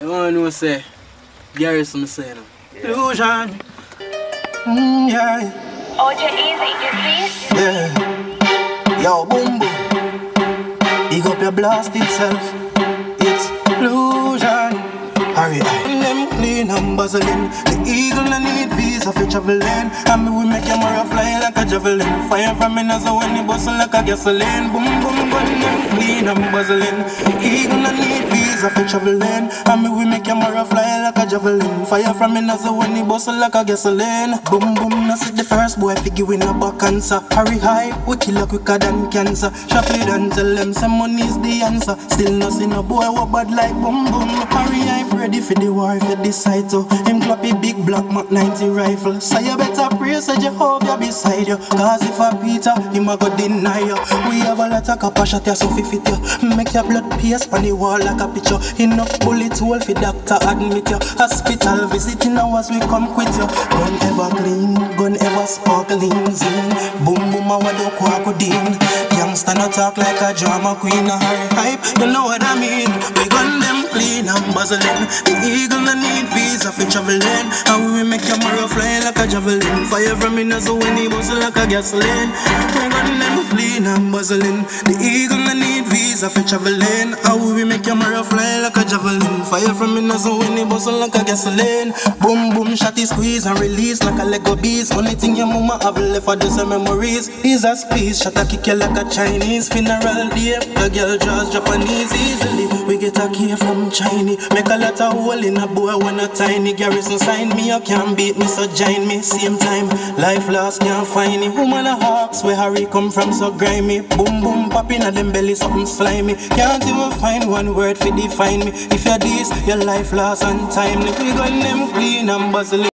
You want to know, say, Garrison say no. Illusion. Yeah. OJ Easy, you see? Yeah. Yo, boom boom. Big up your blast itself. It's illusion. Hurry, them clean and buzzling. The eagle no need visa for traveling. And me we make your mirror fly like a javelin. Fire from me nozzle when it bustle like a gasoline. Boom boom boom, them clean and buzzling. The eagle no need visa for traveling. And me we make your mirror fly like a javelin. Fire from me nozzle when it bustle like a gasoline. Boom boom, no see the first boy figure win a back cancer. Hurry high, we kill her quicker than cancer. Shop it and tell them some money's the answer. Still no see no boy what bad like boom boom. Hurry high, ready for the war if you decide to. Him clappy big black Mac 90 rifle. So you better pray so Jehovah beside you. Cause if a Peter, him a go deny you. We have a lot of copper shot here so fi fit you. Make your blood paste on the wall like a picture. Enough bullet hole for doctor admit you. Hospital visiting hours we come quit you. Gun ever clean, gun ever sparkling zine. Boom boom a wado kwakudin. Youngster no talk like a drama queen. A hurry hype, you know what I mean. We gun them clean and buzzling. The eagle no need visa for traveling. And we make your mirror fly like a javelin. Fire from me nozzle when he bustle like a gasoline. We got them clean and buzzling. The eagle no need visa for traveling. And we make your mirror fly like a javelin. Fire from me nozzle when he bustle like a gasoline. Boom boom, shotty squeeze and release like a Lego beast. Only thing your mama have left for just memories. Is a space, shot a kick you like a Chinese. Funeral day, the girl draws Japanese easily. We get a key from Chinese. Make a lot of hole in a boy when a tiny. Garrison sign me, you can't beat me, so join me. Same time, life lost, can't find me. Woman a hawks, where Harry come from, so grimy. Boom boom, popping at them belly, something slimy. Can't even find one word for define me. If you're this, your life lost untimely. We got them clean and buzzling.